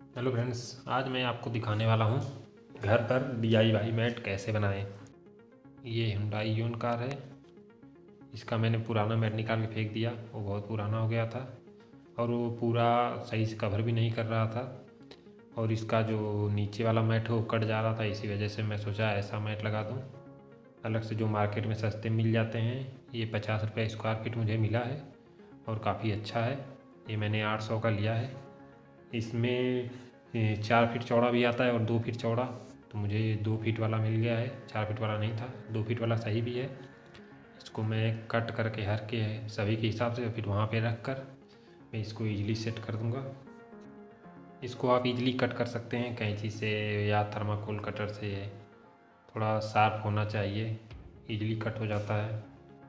Hello friends, आज मैं आपको दिखाने वाला हूँ घर पर DIY मैट कैसे बनाएं। ये हुंडई यून कार है। इसका मैंने पुराना मैट निकाल के फेंक दिया, वो बहुत पुराना हो गया था और वो पूरा सही से कवर भी नहीं कर रहा था और इसका जो नीचे वाला मैट है वो कट जा रहा था। इसी वजह से मैं सोचा ऐसा मैट लगा दूँ अलग से, जो मार्केट में सस्ते मिल जाते हैं। ये 50 रुपये स्क्वायर फीट मुझे मिला है और काफ़ी अच्छा है। ये मैंने 800 का लिया है। इसमें 4 फीट चौड़ा भी आता है और 2 फीट चौड़ा, तो मुझे 2 फीट वाला मिल गया है। 4 फीट वाला नहीं था, 2 फीट वाला सही भी है। इसको मैं कट करके हर के सभी के हिसाब से फिर वहाँ पे रख कर मैं इसको ईजिली सेट कर दूँगा। इसको आप ईजिली कट कर सकते हैं कैंची से या थर्माकोल कटर से। थोड़ा शार्प होना चाहिए, ईजिली कट हो जाता है।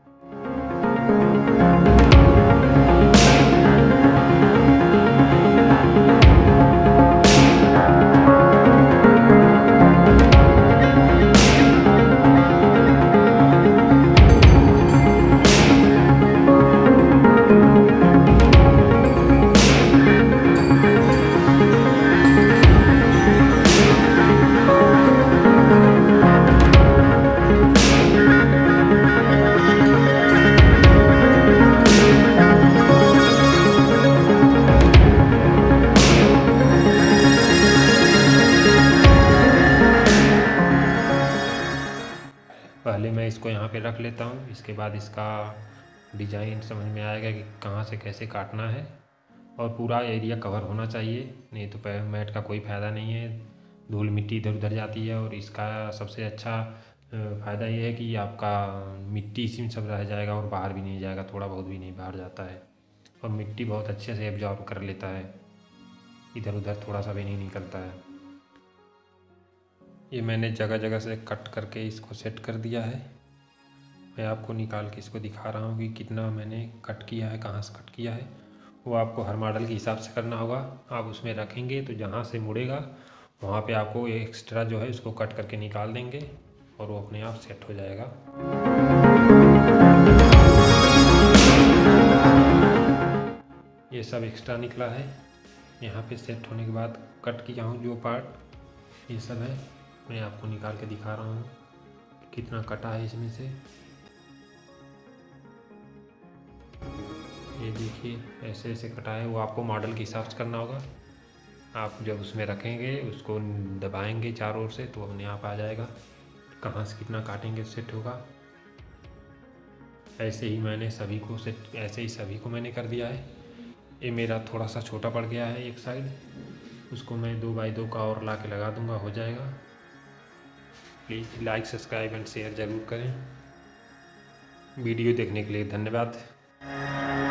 पहले मैं इसको यहाँ पे रख लेता हूँ, इसके बाद इसका डिज़ाइन समझ में आएगा कि कहाँ से कैसे काटना है और पूरा एरिया कवर होना चाहिए, नहीं तो मैट का कोई फ़ायदा नहीं है। धूल मिट्टी इधर उधर जाती है और इसका सबसे अच्छा फ़ायदा ये है कि आपका मिट्टी इसी में सब रह जाएगा और बाहर भी नहीं जाएगा, थोड़ा बहुत भी नहीं बाहर जाता है और मिट्टी बहुत अच्छे से एब्जॉर्ब कर लेता है, इधर उधर थोड़ा सा भी नहीं निकलता है। ये मैंने जगह जगह से कट करके इसको सेट कर दिया है। मैं आपको निकाल के इसको दिखा रहा हूँ कि कितना मैंने कट किया है, कहाँ से कट किया है। वो आपको हर मॉडल के हिसाब से करना होगा। आप उसमें रखेंगे तो जहाँ से मुड़ेगा वहाँ पे आपको एक्स्ट्रा जो है उसको कट करके निकाल देंगे और वो अपने आप सेट हो जाएगा। ये सब एक्स्ट्रा निकला है, यहाँ पे सेट होने के बाद कट किया हूँ जो पार्ट, ये सब है। मैं आपको निकाल के दिखा रहा हूँ कितना कटा है इसमें से। ये देखिए ऐसे ऐसे कटा है, वो आपको मॉडल के हिसाब से करना होगा। आप जब उसमें रखेंगे उसको दबाएंगे चारों ओर से तो अपने आप आ जाएगा, कहाँ से कितना काटेंगे सेट होगा। ऐसे ही मैंने सभी को सेट, ऐसे ही सभी को मैंने कर दिया है। ये मेरा थोड़ा सा छोटा पड़ गया है एक साइड, उसको मैं 2x2 का और ला के लगा दूँगा, हो जाएगा। Please like subscribe and share ज़रूर करें। वीडियो देखने के लिए धन्यवाद।